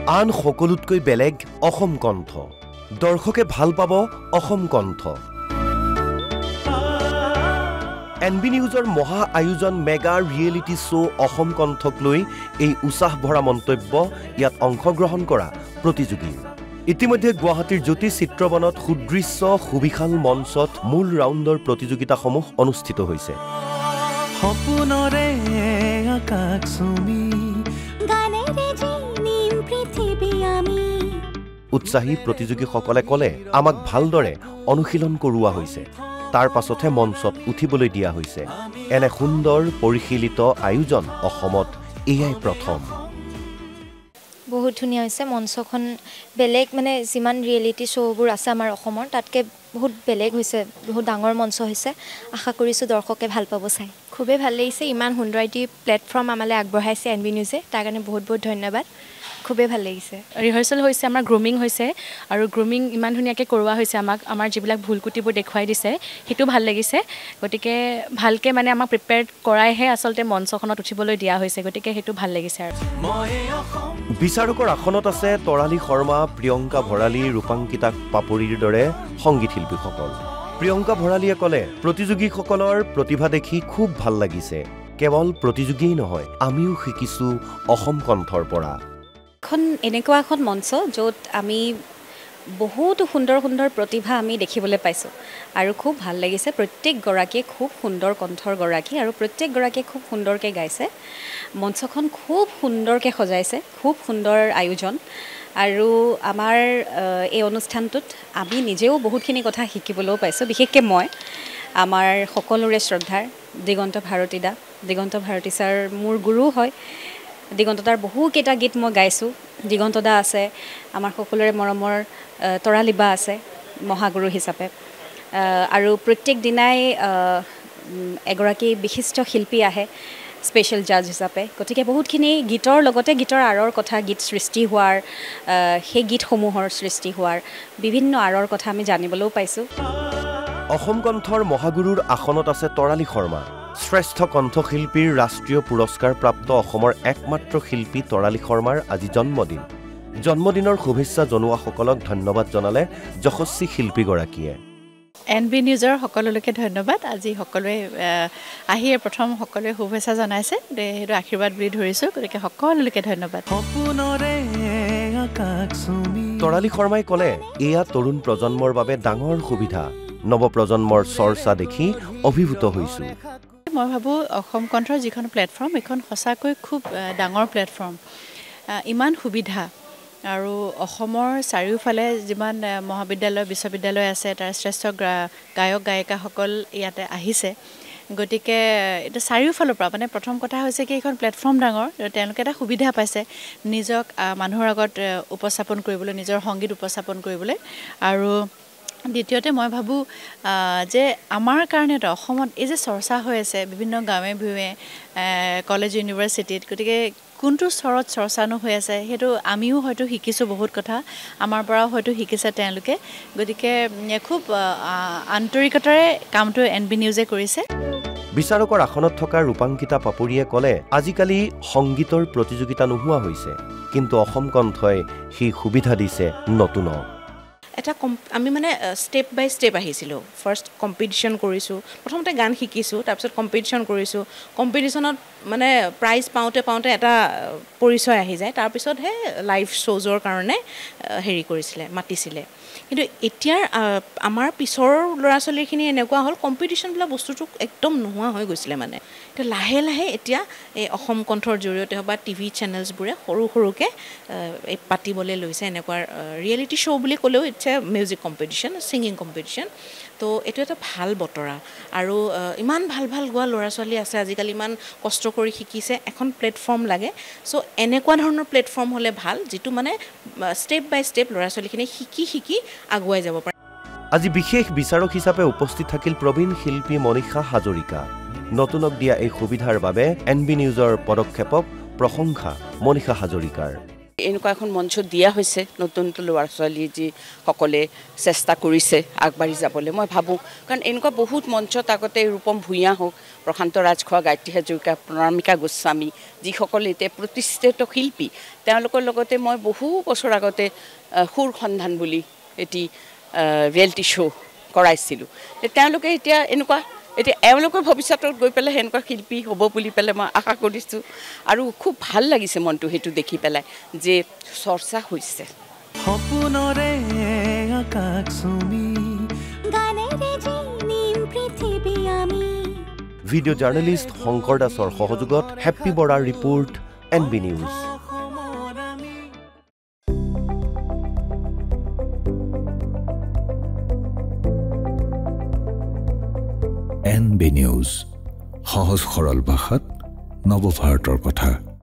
আন সকলোতকৈ বেলেগ অসম কণ্ঠ দৰ্শকে ভাল পাব অসম কণ্ঠ এনবি নিউজৰ মহা আয়োজন মেগা ৰিয়েলিটি শ্ব' অসম কণ্ঠক লৈ এই উৎসাহ ভৰা মন্তব্য ইয়াত অংশগ্ৰহণ কৰা প্ৰতিযোগী ইতিমধ্যে গুৱাহাটীৰ জ্যোতি চিত্ৰবনত সুদৃশ্য সুবিশাল মঞ্চত মূল ৰাউণ্ডৰ প্ৰতিযোগিতাসমূহ অনুষ্ঠিত হৈছে উৎসাহী প্ৰতিযোগীসকলে ক'লে আমাক ভালদৰে অনুশীলন কৰোৱা হৈছে তাৰ পাছতহে মঞ্চত উঠিবলৈ দিয়া হৈছে এনে সুন্দৰ পৰিশীলিত আয়োজন অসমত এয়াই প্ৰথম বহুত ধুনীয়া হৈছে মঞ্চখন বেলেগ মানে যিমান ৰিয়েলিটি শ্ব'বোৰ আছে আমাৰ অসমৰ তাতকৈ বহুত বেলেগ হৈছে বহুত ডাঙৰ মঞ্চ হৈছে আশা কৰিছোঁ দৰ্শকে ভাল পাব চাই খুবেই ভাল লাগিছে ইমান সুন্দৰ এটি প্লেটফৰ্ম আমালৈ আগবঢ়াইছে এনবি নিউজে তাৰ কাৰণে বহুত বহুত ধন্যবাদ খুবেই ভাল লাগিছে ৰিহাৰ্চেল হৈছে আমাৰ গ্ৰুমিং হৈছে আৰু গ্ৰুমিং ইমান ধুনীয়াকৈ কৰোৱা হৈছে আমাক আমাৰ যিবিলাক ভুল কুটিবোৰ দেখুৱাই দিছে সেইটো ভাল লাগিছে গতিকে ভালকৈ মানে আমাক প্ৰিপেয়াৰ কৰাইহে আচলতে মঞ্চখনত উঠিবলৈ দিয়া হৈছে গতিকে সেইটো ভাল লাগিছে আৰু বিচাৰকৰ আসনত আছে তৰালী শৰ্মা প্ৰিয়ংকা ভৰালী ৰূপাংকিতা পাপৰিৰ দৰে সংগীত শিল্পীসকল প্ৰিয়ংকা ভৰালীয়ে ক'লে প্ৰতিযোগীসকলৰ প্ৰতিভা দেখি খুব ভাল লাগিছে কেৱল প্ৰতিযোগীয়েই নহয় আমিও শিকিছোঁ অসম কণ্ঠৰ পৰা এখন এনেকুৱা এখন মঞ্চ য'ত আমি বহুতো সুন্দৰ সুন্দৰ প্ৰতিভা আমি দেখিবলৈ পাইছোঁ আৰু খুব ভাল লাগিছে প্ৰত্যেকগৰাকীয়ে খুব সুন্দৰ কণ্ঠৰ গৰাকী আৰু প্ৰত্যেকগৰাকীয়ে খুব সুন্দৰকৈ গাইছে মঞ্চখন খুব সুন্দৰকৈ সজাইছে খুব সুন্দৰ আয়োজন আৰু আমাৰ এই অনুষ্ঠানটোত আমি নিজেও বহুতখিনি কথা শিকিবলৈও পাইছোঁ বিশেষকৈ মই আমাৰ সকলোৰে শ্ৰদ্ধাৰ দিগন্ত ভাৰতী ছাৰ মোৰ গুৰু হয় দিগন্তদাৰ বহুকেইটা গীত মই গাইছোঁ দিগন্তদা আছে আমাৰ সকলোৰে মৰমৰ তৰালিবা আছে মহাগুৰু হিচাপে আৰু প্ৰত্যেক দিনাই এগৰাকী বিশিষ্ট শিল্পী আহে স্পেচিয়েল জাজ হিচাপে গতিকে বহুতখিনি গীতৰ লগতে গীতৰ আঁৰৰ কথা গীত সৃষ্টি হোৱাৰ সেই গীতসমূহৰ সৃষ্টি হোৱাৰ বিভিন্ন আঁৰৰ কথা আমি জানিবলৈও পাইছোঁ অসম কণ্ঠৰ মহাগুৰুৰ আসনত আছে তৰালী শৰ্মা শ্ৰেষ্ঠ কণ্ঠশিল্পীৰ ৰাষ্ট্ৰীয় পুৰস্কাৰ প্ৰাপ্ত অসমৰ একমাত্ৰ শিল্পী তৰালী শৰ্মাৰ আজি জন্মদিনৰ শুভেচ্ছা জনোৱাসকলক ধন্যবাদ জনালে যশস্বী শিল্পীগৰাকীয়ে এনবি নিউজৰ সকলোলৈকে ধন্যবাদ আজি সকলোৱে আহি প্ৰথম সকলোৱে শুভেচ্ছা জনাইছে সেইটো আশীৰ্বাদ বুলি ধৰিছোঁ গতিকে সকলোলৈকে ধন্যবাদ তৰালী শৰ্মাই ক'লে এয়া তৰুণ প্ৰজন্মৰ বাবে ডাঙৰ সুবিধা নৱপ্ৰজন্মৰ চৰ্চা দেখি অভিভূত হৈছোঁ মই ভাবোঁ অসম কণ্ঠৰ যিখন প্লেটফৰ্ম এইখন সঁচাকৈ খুব ডাঙৰ প্লেটফৰ্ম ইমান সুবিধা আৰু অসমৰ চাৰিওফালে যিমান মহাবিদ্যালয় বিশ্ববিদ্যালয় আছে তাৰ শ্ৰেষ্ঠ গায়ক গায়িকাসকল ইয়াতে আহিছে গতিকে এটা চাৰিওফালৰ পৰা মানে প্ৰথম কথা হৈছে কি এইখন প্লেটফৰ্ম ডাঙৰ তেওঁলোকে এটা সুবিধা পাইছে নিজক মানুহৰ আগত উপস্থাপন কৰিবলৈ নিজৰ সংগীত উপস্থাপন কৰিবলৈ আৰু দ্বিতীয়তে মই ভাবোঁ যে আমাৰ কাৰণে অসমত এই যে চৰ্চা হৈ আছে বিভিন্ন গাঁৱে ভূঞে কলেজ ইউনিভাৰ্চিটিত গতিকে কোনটো স্তৰত চৰ্চানো হৈ আছে সেইটো আমিও হয়তো শিকিছোঁ বহুত কথা আমাৰ পৰাও হয়তো শিকিছে তেওঁলোকে গতিকে খুব আন্তৰিকতাৰে কামটো এনবি নিউজে কৰিছে বিচাৰকৰ আসনত থকা ৰূপাংকিতা পাপৰিয়ে ক'লে আজিকালি সংগীতৰ প্ৰতিযোগিতা নোহোৱা হৈছে কিন্তু অসম কণ্ঠই সেই সুবিধা দিছে নতুনক এটা আমি মানে ষ্টেপ বাই ষ্টেপ আহিছিলোঁ ফাৰ্ষ্ট কম্পিটিশ্যন কৰিছোঁ প্ৰথমতে গান শিকিছোঁ তাৰপিছত কম্পিটিশ্যন কৰিছোঁ কম্পিটিশ্যনত মানে প্ৰাইজ পাওঁতে এটা পৰিচয় আহি যায় তাৰপিছতহে লাইভ শ্ব'জৰ কাৰণে মাতিছিলে কিন্তু এতিয়াৰ আমাৰ পিছৰ ল'ৰা ছোৱালীখিনি এনেকুৱা হ'ল কম্পিটিশ্যন বোলা বস্তুটো একদম নোহোৱা হৈ গৈছিলে মানে এতিয়া লাহে লাহে এতিয়া এই অসম কণ্ঠৰ জৰিয়তে হওক বা টিভি চেনেলছবোৰে সৰুকৈ পাতিবলৈ লৈছে এনেকুৱা ৰিয়েলিটি শ্ব' বুলি ক'লেও it's a music competition singing competition তো এইটো এটা ভাল বতৰা আৰু ইমান ভাল গোৱা ল'ৰা ছোৱালী আছে আজিকালি ইমান কষ্ট কৰি শিকিছে এখন প্লেটফৰ্ম লাগে চ' এনেকুৱা ধৰণৰ প্লেটফৰ্ম হ'লে ভাল যিটো মানে ষ্টেপ বাই ষ্টেপ ল'ৰা ছোৱালীখিনি শিকি আগুৱাই যাব পাৰে আজি বিশেষ বিচাৰক হিচাপে উপস্থিত থাকিল প্ৰবীণ শিল্পী মনীষা হাজৰিকা নতুনক দিয়া এই সুবিধাৰ বাবে এনবি নিউজৰ পদক্ষেপক প্ৰশংসা মনীষা হাজৰিকাৰ এনেকুৱা এখন মঞ্চ দিয়া হৈছে নতুন ল'ৰা ছোৱালী যিসকলে চেষ্টা কৰিছে আগবাঢ়ি যাবলৈ মই ভাবোঁ কাৰণ এনেকুৱা বহুত মঞ্চত আগতে ৰূপম ভূঞা হওক প্ৰশান্ত ৰাজখোৱা গায়ত্ৰী হাজৰিকা প্ৰণামিকা গোস্বামী যিসকলে এতিয়া প্ৰতিষ্ঠিত শিল্পী তেওঁলোকৰ লগতে মই বহু বছৰ আগতে সুৰ সন্ধান বুলি এটি ৰিয়েলিটি শ্ব' কৰাইছিলোঁ তেওঁলোকে এতিয়া এনেকুৱা এতিয়া এওঁলোকৰ ভৱিষ্যতত গৈ পেলাই সেনেকুৱা শিল্পী হ'ব বুলি পেলাই মই আশা কৰিছোঁ আৰু খুব ভাল লাগিছে মনটো সেইটো দেখি পেলাই যে চৰ্চা হৈছে ভিডিঅ' জাৰ্নেলিষ্ট শংকৰ দাসৰ সহযোগত হেপ্পী বৰাৰ report NB news NB news সহজ সৰল ভাষাত নৱভাৰতৰ কথা